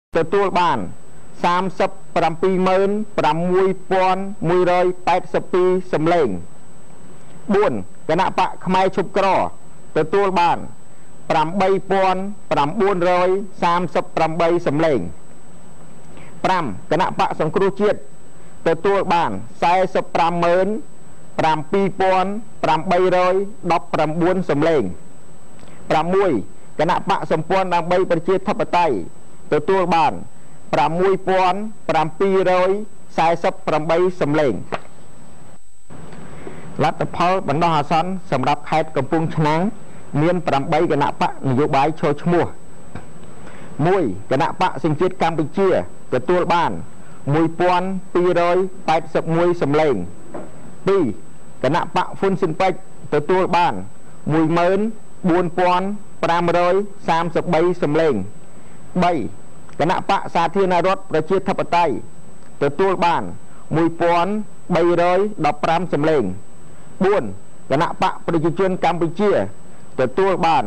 ទទួលបាន37,682 សម្លេង 4 គណៈបកផ្នែកឈប់ក្រទទួលបាន 8,938 សម្លេង 5 គណៈបកសង្គ្រោះជាតិទទួលបាន 45,7819 សម្លេង 6 គណៈបកសម្ព័ន្ធដើម្បីប្រជាធិបតេយ្យទទួលបាន 6,748 សម្លេង លទ្ធផលបណ្ដោះអាសន្នសម្រាប់ខេត្តកំពង់ឆ្នាំងមាន 8 គណៈបកនយោបាយចូលឈ្មោះ 1 គណៈបកសង្ជាតិកម្ពុជាទទួលបាន 1,281 សម្លេង 2 គណៈបកហ៊ុនស៊ិនប៉ិចទទួលបាន 14,533 សម្លេង 3 គណៈបកសាធារណរដ្ឋប្រជាធិបតេយ្យទទួលបាន 1,315 សម្លេង 4 គណៈបកប្រជាជនកម្ពុជាទទួលបាន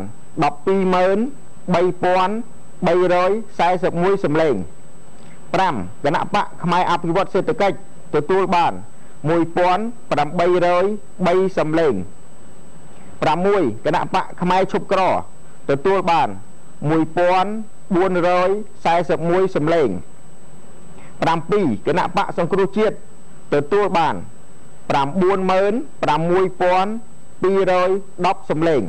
12,341 សម្លេង 5 គណៈបកផ្នែកអភិវឌ្ឍសេដ្ឋកិច្ចទទួលបាន 1,803 សម្លេង 6 គណៈបកផ្នែកឈប់ក្រទទួលបាន 1,441 សម្លេង 7 គណៈបកសង្គ្រោះជាតិទទួលបាន 96,210 សម្លេង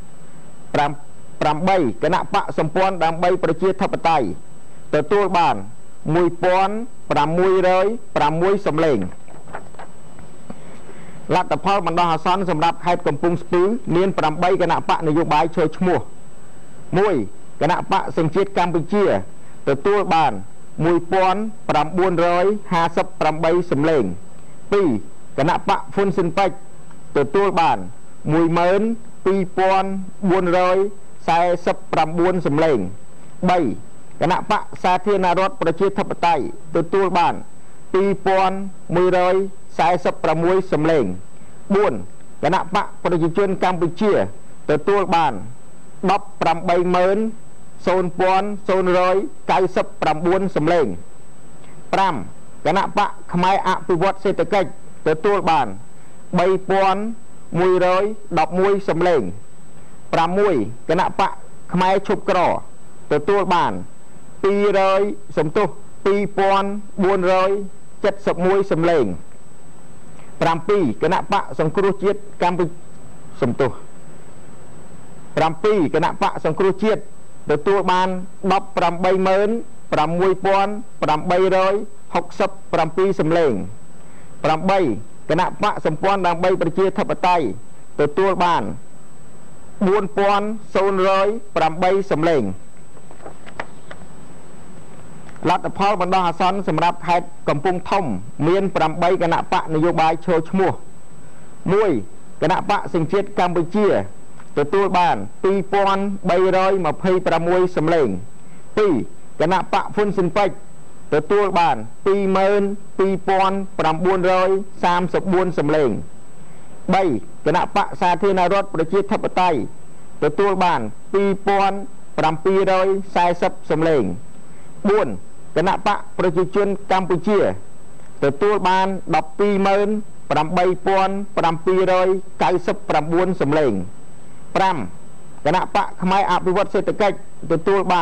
8 គណៈបកសម្ព័ន្ធដើម្បីប្រជាធិបតេយ្យទទួលបាន 1,606 សម្លេង លទ្ធផលបណ្ដោះអាសន្នសម្រាប់ខេត្តកំពង់ស្ពឺមាន 8 គណៈបកនយោបាយចូលឈ្មោះ 1 គណៈបកសង្ជាតិកម្ពុជាទទួលបាន 1,958 សម្លេង 2 គណៈបកហ៊ុនស៊ិនប៉ិចទទួលបាន 12,449 សម្លេង 3 គណៈបកសាធារណរដ្ឋប្រជាធិបតេយ្យទទួលបាន 2,146 សម្លេង 4 គណៈបកប្រជាជនកម្ពុជាទទួលបាន 18,099 សម្លេង 5 គណៈបកផ្នែកអភិវឌ្ឍសេដ្ឋកិច្ចទទួលបាន 3,111 សម្លេង 6 គណៈបកផ្នែកឈប់ក្រទទួលបាន 2,471 សម្លេង 7 គណៈបកសង្គ្រោះជាតិកម្ពុជា7 គណៈបកសង្គ្រោះជាតិទទួលបាន 18,667 សម្លេង 8 គណៈបកសម្ព័ន្ធដើម្បីប្រជាធិបតេយ្យទទួលបាន 4,008 សម្លេង លទ្ធផលបណ្ដោះអាសន្នសម្រាប់ខេត្តកំពង់ធំមាន 8 គណៈបកនយោបាយចូលឈ្មោះ 1 គណៈបកសង្ជាតិកម្ពុជាទទួលបាន 2,326 សម្លេង 2 គណៈបកហ៊ុនស៊ិនប៉ិចទទួលបាន 22,934 សម្លេង 3 គណៈបកសាធារណរដ្ឋប្រជាធិបតេយ្យទទួលបាន 2,740 សម្លេង 4 គណៈបកប្រជាជនកម្ពុជាទទួលបាន 12,8799 សម្លេង 5 គណៈបកផ្នែកអភិវឌ្ឍសេដ្ឋកិច្ចទទួលបាន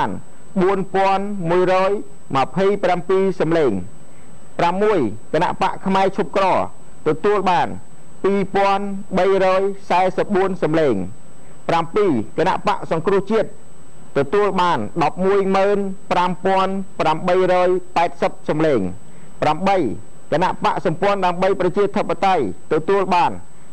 4,127 សម្លេង 6 គណៈបកផ្នែកឈប់ក្រទទួលបាន 2,344 សម្លេង 7 គណៈបកសង្គ្រោះជាតិទទួលបាន 115,880 សម្លេង 8 គណៈបកសម្ព័ន្ធដើម្បីប្រជាធិបតេយ្យទទួលបាន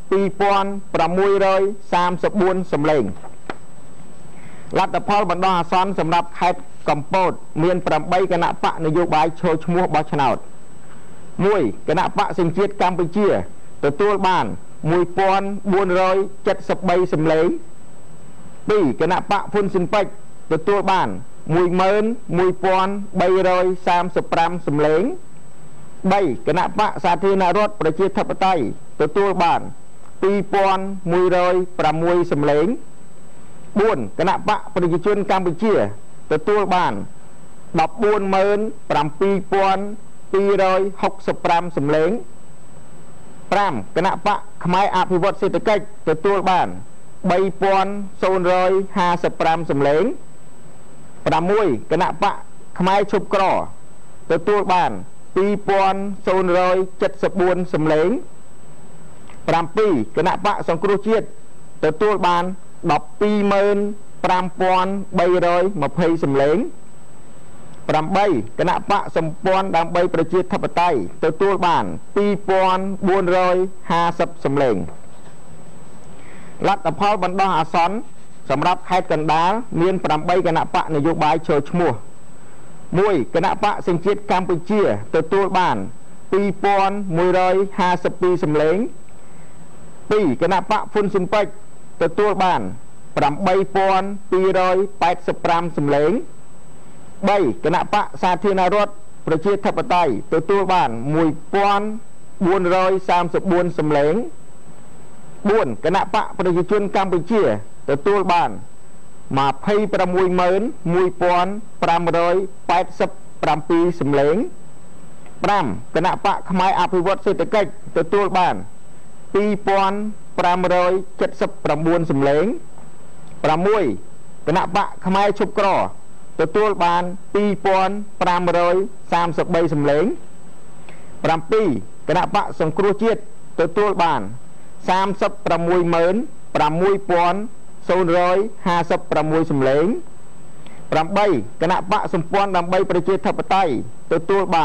2,634 សម្លេង លទ្ធផលបណ្ដោះអាសន្នសម្រាប់ខេត្តកំពតមាន 8 គណៈបកនយោបាយចូលឈ្មោះបោះឆ្នោត 1 គណៈបកសង្ជាតិកម្ពុជាទទួលបាន 1,473 សម្លេង 2 គណៈបកហ៊ុនស៊ិនប៉ិចទទួលបាន 11,335 សម្លេង 3 គណៈបកសាធារណរដ្ឋប្រជាធិបតេយ្យទទួលបាន 2,106 សម្លេង 4 គណៈបកប្រជាជនកម្ពុជាទទួលបាន 147,265 សម្លេង 5 គណៈបកខ្មែរអភិវឌ្ឍសេដ្ឋកិច្ចទទួលបាន 3,055 សម្លេង 6 គណៈបកខ្មែរឈប់ក្រទទួលបាន 2,074 សម្លេង 7 គណៈបកសង្គ្រោះជាតិទទួលបាន 12,520 សម្លេង 8 គណៈបកសម្ព័ន្ធដើម្បីប្រជាធិបតេយ្យទទួលបាន 2,450 សម្លេង លទ្ធផលបណ្ដោះអាសន្នសម្រាប់ខេត្តកណ្ដាលមាន 8 គណៈបកនយោបាយចូលឈ្មោះ 1 គណៈបកសញ្ជាតិកម្ពុជាទទួលបាន 2,152 សម្លេង 2 គណៈបកហ៊ុនស៊ិនប៉ិចទទួលបាន 8,285 សម្លេង 3 គណៈបកសាធារណរដ្ឋប្រជាធិបតេយ្យទទួលបាន 1,434 សម្លេង 4 គណៈបកប្រជាជនកម្ពុជាទទួលបាន 261,587 សម្លេង 5 គណៈបកខ្មែរអភិវឌ្ឍសេដ្ឋកិច្ចទទួលបាន 2,579 សម្លេង 6 គណៈបកខ្មែរឈប់ក្រទទួលបាន 2,533 សម្លេង 7 គណៈបកសង្គ្រោះជាតិទទួលបាន 36,656 សម្លេង 8 គណៈបកសម្ព័ន្ធដើម្បីប្រជាធិបតេយ្យទទួលបាន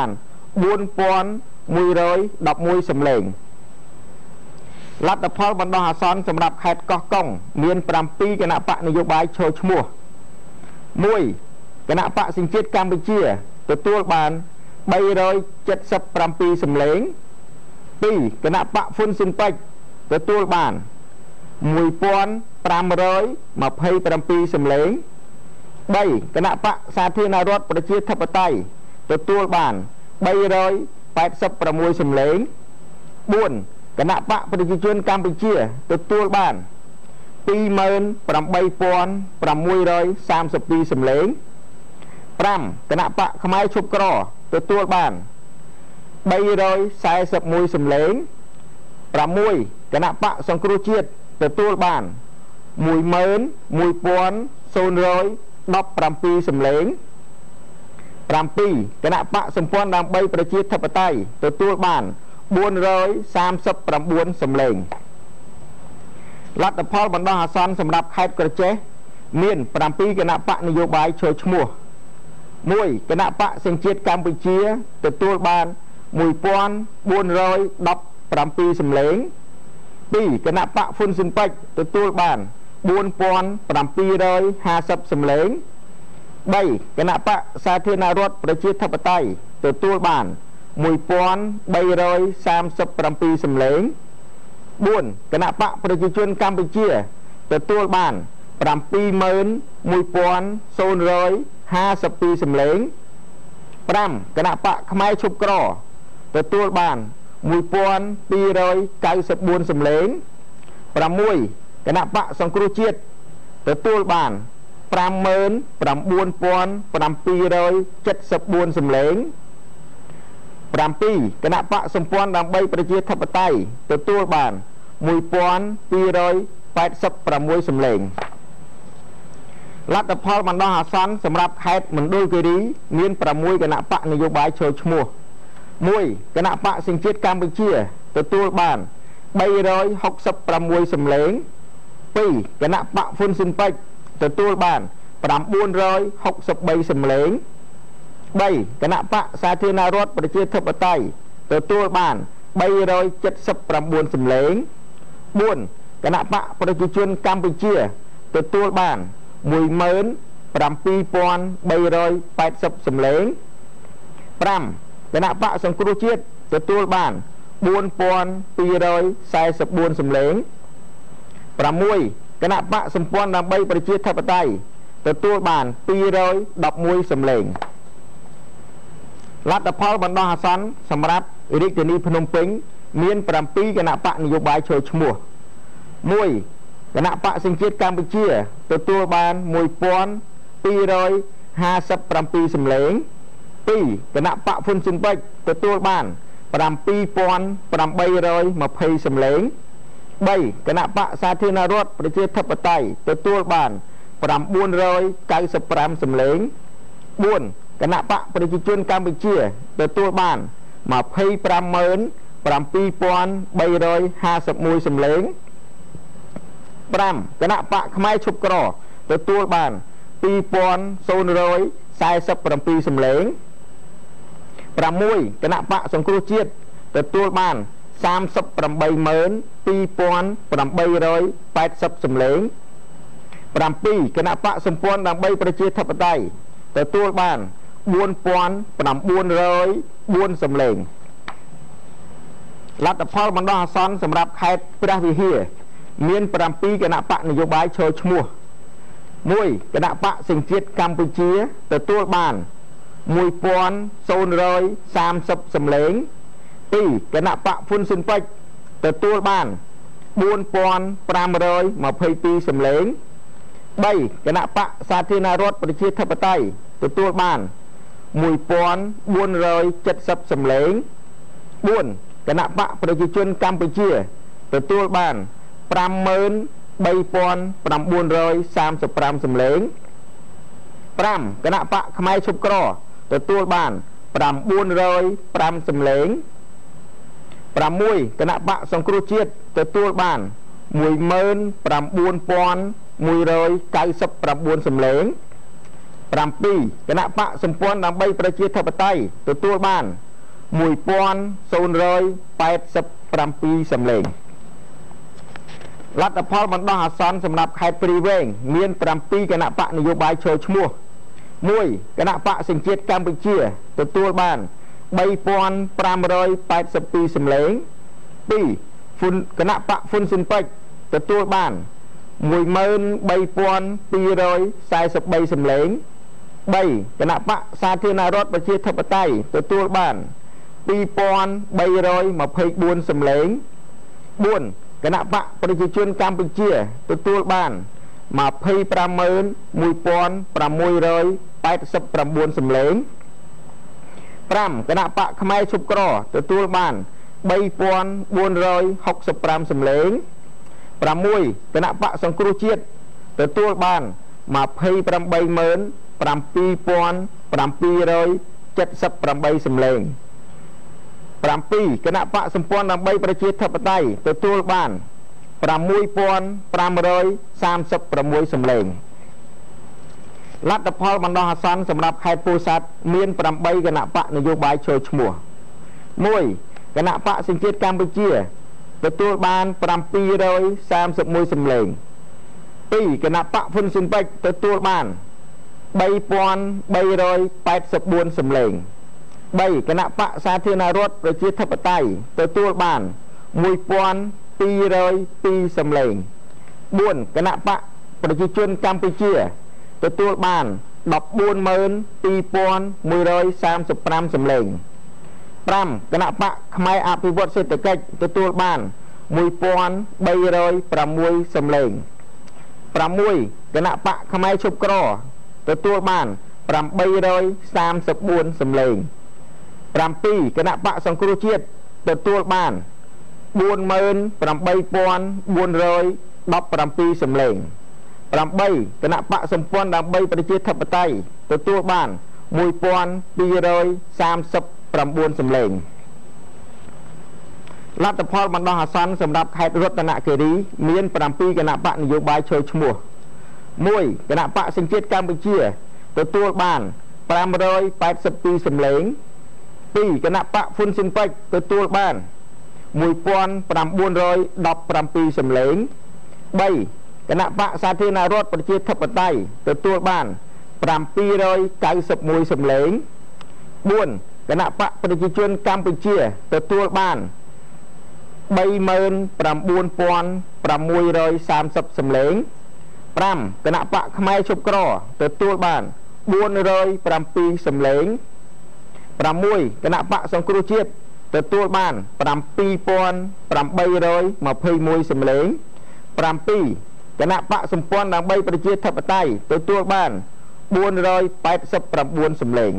4,111 សម្លេង លទ្ធផលបណ្ដោះអាសន្នសម្រាប់ខេត្តកោះកុងមាន 7 គណៈបកនយោបាយចូលឈ្មោះ 1 គណៈបកសញ្ជាតិកម្ពុជាទទួលបាន 377 សម្លេង 2 គណៈបកហ៊ុនស៊ិនប៉ិចទទួលបាន 1,527 សម្លេង 3 គណៈបកសាធារណរដ្ឋប្រជាធិបតេយ្យទទួលបាន 386 សម្លេង 4 គណៈបកប្រជាជនកម្ពុជាទទួលបាន 28,632 សម្លេង 5 គណៈបកខ្មែរឈប់ក្រទទួលបាន 341 សម្លេង 6 គណៈបកសង្គ្រោះជាតិទទួលបាន 11,017 សម្លេង 7 គណៈបកសម្ព័ន្ធដើម្បីប្រជាធិបតេយ្យទទួលបាន 439 សម្លេង លទ្ធផលបណ្ដោះអាសន្នសម្រាប់ខេត្តក្រចេះមាន 7 គណៈបកនយោបាយចូលឈ្មោះ 1 គណៈបកសញ្ជាតិកម្ពុជាទទួលបាន 1,417 សម្លេង 2 គណៈបកហ៊ុនស៊ិនប៉ិចទទួលបាន 4,750 សម្លេង 3 គណៈបកសាធារណរដ្ឋប្រជាធិបតេយ្យទទួលបាន 1,337 សម្លេង 4 គណៈបកប្រជាជនកម្ពុជាទទួលបាន 71,052 សម្លេង 5 គណៈបកខ្មែរឈប់ក្រទទួលបាន 1,294 សម្លេង 6 គណៈបកសង្គ្រោះជាតិទទួលបាន 59,774 សម្លេង 7 គណៈបកសម្ព័ន្ធដើម្បីប្រជាធិបតេយ្យទទួលបាន 1,286 សម្លេង លទ្ធផលបណ្ដោះអាសន្នសម្រាប់ខេត្តមណ្ឌលគិរីមាន 6 គណៈបកនយោបាយចូលឈ្មោះ 1 គណៈបកសញ្ជាតិកម្ពុជាទទួលបាន 366 សម្លេង 2 គណៈបកហ៊ុនស៊ិនប៉ិចទទួលបាន 963 សម្លេង 3 គណៈបកសាធារណរដ្ឋប្រជាធិបតេយ្យទទួលបាន 379 សម្លេង 4 គណៈបកប្រជាជនកម្ពុជាទទួលបាន 17,380 សម្លេង 5 គណៈបកសង្គ្រោះជាតិទទួលបាន 4,244 សម្លេង 6 គណៈបកសម្ព័ន្ធដើម្បីប្រជាធិបតេយ្យទទួលបាន 211 សម្លេង លទ្ធផលបណ្ដោះអាសន្នសម្រាប់រាជធានីភ្នំពេញមាន 7 គណៈបកនយោបាយចូលឈ្មោះ 1 គណៈបកសញ្ជាតិកម្ពុជាទទួលបាន 1,253 57សម្លេង2គណៈបកហ៊ុនស៊ិនប៉ិចទទួលបាន7820សម្លេង3គណៈបកសាធារណរដ្ឋប្រជាធិបតេយ្យទទួលបាន995សម្លេង4គណៈបកប្រជាជនកម្ពុជាទទួលបាន25751សម្លេង5គណៈបកខ្មែរឈុបក្រទទួលបាន2047សម្លេង6គណៈបកសង្គ្រោះជាតិទទួលបាន38880សម្លេង7គណៈបកសម្ព័ន្ធដើម្បីប្រជាធិបតេយ្យទទួលបាន4904សម្លេងលទ្ធផលបណ្ដោះអាសន្នសម្រាប់ខេត្តព្រះវិហារមាន7គណៈបកនយោបាយឈរឈ្មោះ1គណៈបកសង្ជាតិកម្ពុជាទទួលបាន1030សម្លេង2គណៈបកហ៊ុនស៊ិនប៉ិចទទួលបាន4522សម្លេង3គណៈបកសាធារណរដ្ឋប្រជាធិបតេយ្យទទួលបាន1470សម្លេង4គណៈបកប្រជាជនកម្ពុជាទទួលបាន53935សម្លេង5គណៈបកខ្មែរឈុបក្រទទួលបាន905សម្លេង6គណៈបកសង្គ្រោះជាតិទទួលបាន19199សម្លេង7គណៈបកសម្ព័ន្ធដើម្បីប្រជាធិបតេយ្យទទួលបាន1087សម្លេងលទ្ធផលបណ្ដោះអាសន្នសម្រាប់ខេត្តព្រៃវែងមាន7គណៈបកនយោបាយឈរឈ្មោះ1គណៈបកសង្ជាតិកម្ពុជាទទួលបាន3582សម្លេង2គណៈបកហ៊ុនស៊ិនប៉ិចទទួលបាន13243សម្លេង3គណៈបកសាធារណរដ្ឋប្រជាធិបតេយ្យទទួលបាន2324សម្លេង4គណៈបកប្រជាជនកម្ពុជាទទួលបាន25689សម្លេង5គណៈបកខ្មែរឈុបក្រទទួលបាន3465សម្លេង6គណៈបកសង្គ្រោះជាតិទទួលបាន28778សម្លេង7គណៈបកសម្ព័ន្ធដើម្បីប្រជាធិបតេយ្យទទួលបាន6536សម្លេងលទ្ធផលបណ្ដោះអាសន្នសម្រាប់ខេត្តពោធិ៍សាត់មាន8គណៈបកនយោបាយឈរឈ្មោះ1គណៈបកសង្ជាតិកម្ពុជាទទួលបាន731សម្លេង2គណៈបកហ៊ុនស៊ិនប៉ិចទទួលបាន3384សម្លេង3គណៈបកសាធារណរដ្ឋប្រជាធិបតេយ្យទទួលបាន1202សម្លេង4គណៈបកប្រជាជនកម្ពុជាទទួលបាន142,135សម្លេង5គណៈបកខ្មែរអភិវឌ្ឍសេដ្ឋកិច្ចទទួលបាន1306សម្លេង6គណៈបកខ្មែរឈុបក្រទទួលបាន834សម្លេង7គណៈបកសង្គ្រោះជាតិទទួលបាន48417សម្លេង8គណៈបកសម្ព័ន្ធដើម្បីប្រជាធិបតេយ្យទទួលបាន1239សម្លេងលទ្ធផលបណ្ដោះអាសន្នសម្រាប់ខេត្តរតនគិរីមាន7គណៈបកនយោបាយឈរឈ្មោះ1គណៈបកសង្ជាតិកម្ពុជាទទួលបាន582សម្លេង2គណៈបកហ៊ុនស៊ិនប៉ិចទទួលបាន1917សម្លេង3គណៈបកសាធារណរដ្ឋប្រជាធិបតេយ្យទទួលបាន791សម្លេង4គណៈបកប្រជាជនកម្ពុជាទទួលបាន39630សម្លេង5គណៈបកខ្មែរឈុបក្រទទួលបាន407សម្លេង6គណៈបកសង្គ្រោះជាតិទទួលបាន7821សម្លេង7គណៈបកសម្ព័ន្ធដើម្បីប្រជាធិបតេយ្យទទួលបាន 489សម្លេង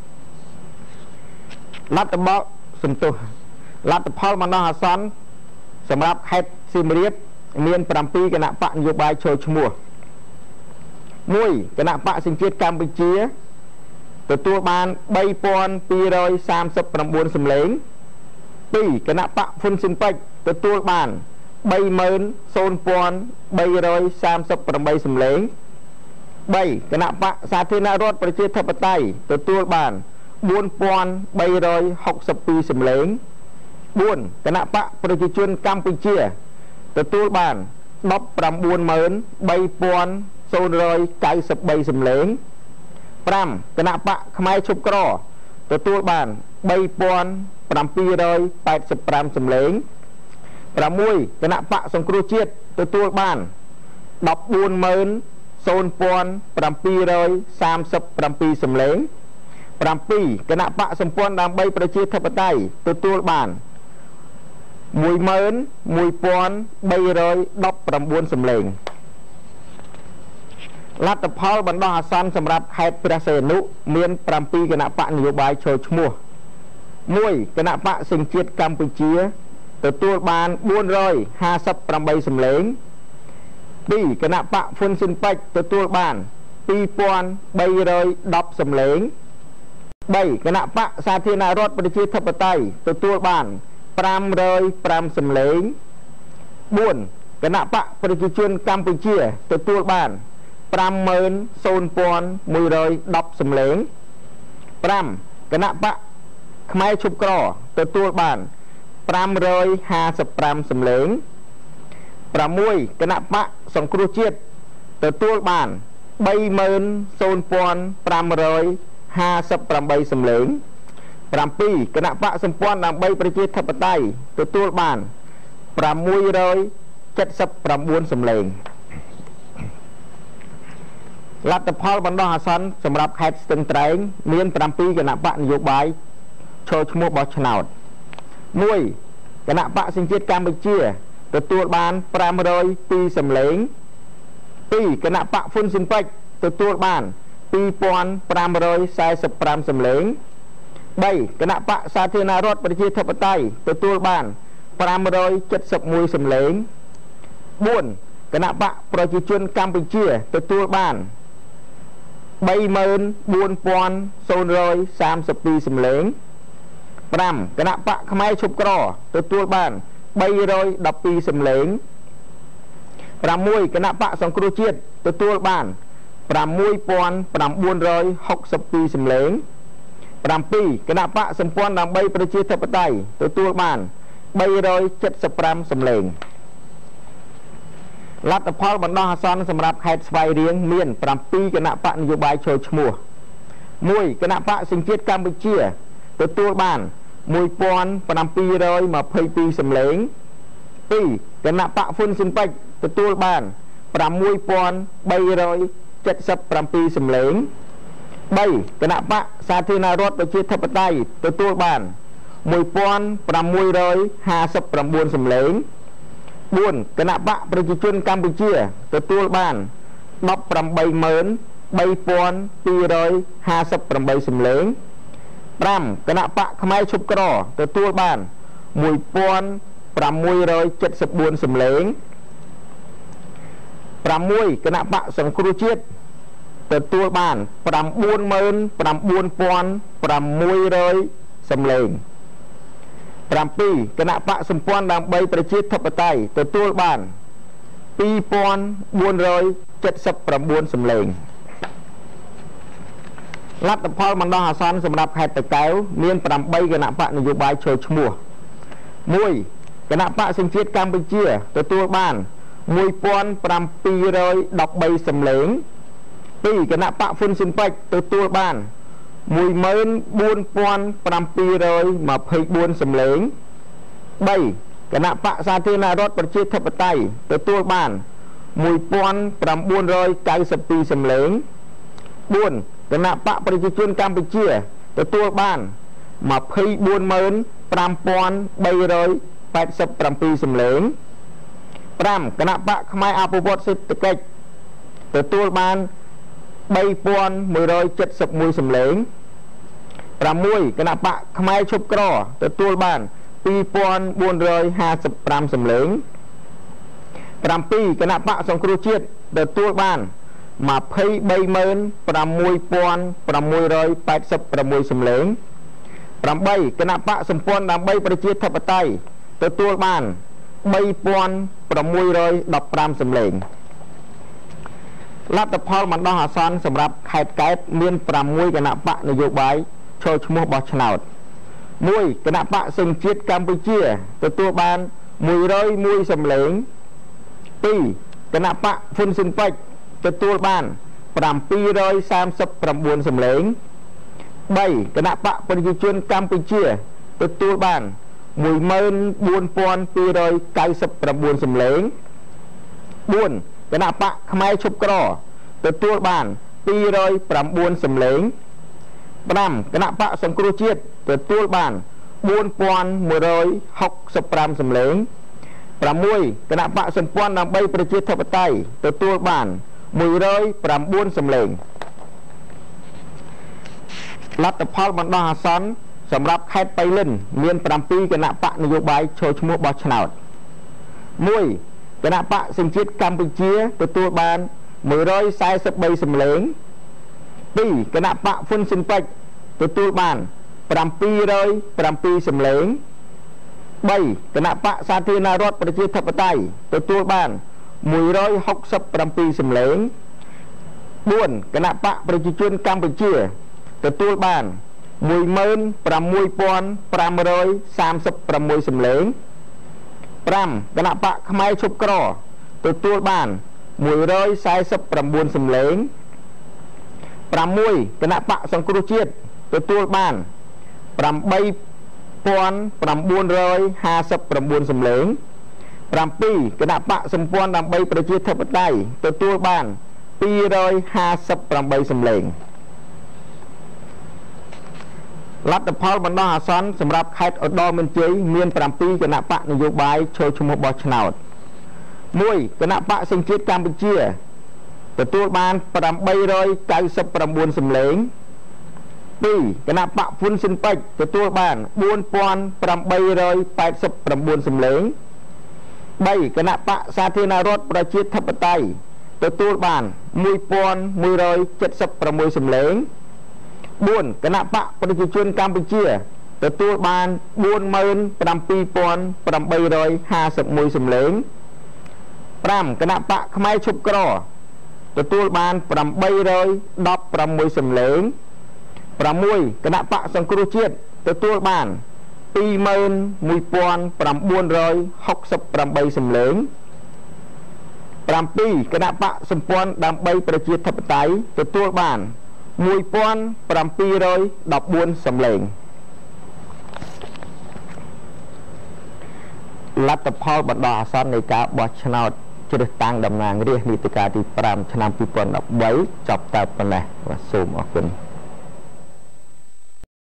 លទ្ធផលសំទោសលទ្ធផលបណ្ដោះអាសន្នសម្រាប់ខេត្តសៀមរាបមាន7គណៈបកនយោបាយចូលឈ្មោះ1គណៈបកសង្ជាតិកម្ពុជាទទួលបាន3239សម្លេង2គណៈបកហ៊ុនស៊ិនប៉ិចទទួលបាន30338សម្លេង3គណៈបកសាធារណរដ្ឋប្រជាធិបតេយ្យទទួលបាន4362សម្លេង4គណៈបកប្រជាជនកម្ពុជាទទួលបាន193,093សម្លេង5គណៈបកខ្មែរឈប់ក្រទទួលបាន3785សម្លេង6គណៈបកសង្គ្រោះជាតិទទួលបាន140,737សម្លេង7គណៈបកសម្ព័ន្ធដើម្បីប្រជាធិបតេយ្យទទួលបាន11319សម្លេងលទ្ធផលបណ្ដោះអាសន្នសម្រាប់ខេត្តព្រះសីហនុមាន7គណៈបកនយោបាយចូលឈ្មោះ1គណៈបកសង្ជាតិកម្ពុជាទទួលបាន458សម្លេង2គណៈបកហ៊ុនស៊ិនប៉ិចទទួលបាន2310សម្លេង3គណៈបកសាធារណរដ្ឋប្រជាធិបតេយ្យទទួលបាន505សម្លេង4គណៈបកប្រជាជនកម្ពុជាទទួលបាន50110សម្លេង5គណៈបកខ្មែរឈប់ក្រទទួលបាន555សម្លេង6គណៈបកសង្គ្រោះជាតិទទួលបាន30558សម្លេង7គណៈបកសម្ព័ន្ធដើម្បីប្រជាធិបតេយ្យទទួលបាន679សម្លេងលទ្ធផលបណ្ដោះអាសន្នសម្រាប់ខេត្តស្ទឹងត្រែងមាន7គណៈបកនយោបាយចូលឈ្មោះបោះឆ្នោត1គណៈបកសង្ជាតិកម្ពុជាទទួលបាន502សម្លេង2គណៈបកហ៊ុនស៊ិនប៉ិចទទួលបាន2545សម្លេង3គណៈបកសាធារណរដ្ឋប្រជាធិបតេយ្យទទួលបាន571សម្លេង4គណៈបកប្រជាជនកម្ពុជាទទួលបាន34032សម្លេង5គណៈបកខ្មែរឈប់ក្រទទួលបាន312សម្លេង6គណៈបកសង្គ្រោះជាតិទទួលបាន6962សម្លេង7គណៈបកសម្ព័ន្ធដើម្បីប្រជាធិបតេយ្យទទួលបាន375សម្លេងលទ្ធផលបណ្ដោះអាសន្នសម្រាប់ខេត្តស្វាយរៀងមាន7គណៈបកនយោបាយចូលឈ្មោះ1គណៈបកសង្ជាតិកម្ពុជាទទួលបាន1722សម្លេង2គណៈបកហ៊ុនស៊ិនប៉ិចទទួលបាន6377សម្លេង3គណៈបកសាធារណរដ្ឋប្រជាធិបតេយ្យទទួលបាន1659សម្លេង4គណៈបកប្រជាជនកម្ពុជាទទួលបាន183,3258សម្លេង5គណៈបកខ្មែរឈប់ក្រទទួលបាន1674សម្លេង6គណៈបកសង្គ្រោះជាតិទទួលបាន99600សម្លេង7គណៈបកសម្ព័ន្ធដើម្បីប្រជាធិបតេយ្យទទួលបាន2479សម្លេងលទ្ធផលបណ្ដោះអាសន្នសម្រាប់ខេត្តតាកែវមាន8គណៈបកនយោបាយចូលឈ្មោះ1គណៈបកសង្ជាតិកម្ពុជាទទួលបាន1713សម្លេង2គណៈបកហ៊ុនស៊ិនប៉ិចទទួលបាន14724សម្លេង3គណៈបកសាធារណរដ្ឋប្រជាធិបតេយ្យទទួលបាន1992សម្លេង4គណៈបកប្រជាជនកម្ពុជាទទួលបាន245,387សម្លេង5គណៈបកខ្មែរអភិវឌ្ឍសេដ្ឋកិច្ចទទួលបាន 3071សម្លេង 6 គណៈបកខ្មែរឈប់ក្រទទួលបាន 2455 សម្លេង 7 គណៈបកសង្គ្រោះជាតិទទួលបាន 23686សម្លេង 8 គណៈបកសម្ព័ន្ធដើម្បីប្រជាធិបតេយ្យទទួលបាន 3615 សម្លេង លទ្ធផលបណ្ដោះអាសន្នសម្រាប់ខេត្តកែបមាន 6 គណៈបកនយោបាយចូលឈ្មោះបោះឆ្នោត 1 គណៈបកសង្ជាតិកម្ពុជាទទួលបាន 101 សម្លេង 2 គណៈបកហ៊ុនស៊ិនប៉ិចទទួលបាន 739 សម្លេង 3 គណៈបកប្រជាជនកម្ពុជាទទួលបាន 14299 សម្លេង 4 គណៈបកខ្មែរឈប់ក្រទទួលបាន 209 សម្លេង 5 គណៈបកសង្គ្រោះជាតិទទួលបាន 4165 សម្លេង 6 គណៈបកសម្ព័ន្ធដើម្បីប្រជាធិបតេយ្យទទួលបាន 109 សម្លេង លទ្ធផលបណ្ដោះអាសន្នសម្រាប់ខេត្តបៃលិនមាន 7 គណៈបកនយោបាយចូលឈ្មោះបោះឆ្នោត 1 គណៈបកសង្ជាតិកម្ពុជាទទួលបាន 143 សម្លេង 2 គណៈបកហ៊ុនស៊ិនប៉ិចទទួលបាន 707 សម្លេង 3 គណៈបកសាធារណរដ្ឋប្រជាធិបតេយ្យទទួលបាន 167 សម្លេង 4 គណៈបកប្រជាជនកម្ពុជាទទួលបាន 16536 សម្លេង 5 គណៈបកខ្មែរឈប់ក្រទទួលបាន 149 សម្លេង 6 គណៈបកសង្គ្រោះជាតិទទួលបាន 8959 សម្លេង 7 គណៈបកសម្ព័ន្ធដើម្បីប្រជាធិបតេយ្យទទួលបាន 258 សម្លេង លទ្ធផលបណ្ដោះអាសន្នសម្រាប់ខេត្តឧត្តរមានជ័យមាន 7 គណៈបកនយោបាយចូលឈ្មោះបោះឆ្នោត 1 គណៈបកសង្ជាតិកម្ពុជាទទួលបាន 899 សម្លេង 2 គណៈបកហ៊ុនស៊ិនប៉ិចទទួលបាន 4889 សម្លេង 3 គណៈបកសាធារណរដ្ឋប្រជាធិបតេយ្យទទួលបាន 1176 សម្លេង 4 គណៈបកប្រជាជនកម្ពុជាទទួលបាន 47851 សម្លេង 5 គណៈបកខ្មែរឈប់ក្រទទួលបាន 816 សម្លេង 6 គណៈបកសង្គ្រោះជាតិទទួលបាន 21968 សម្លេង 7 គណៈបកសម្ព័ន្ធដើម្បីប្រជាធិបតេយ្យទទួលបាន 1714 សម្លេង លទ្ធផលបណ្ដោះអាសន្ននៃការបោះឆ្នោតជ្រើសតាំងតំណាងរាស្ត្រនីតិកាលទី 5 ឆ្នាំ 2013 ចប់តែប៉ុណ្ណេះ សូមអរគុណ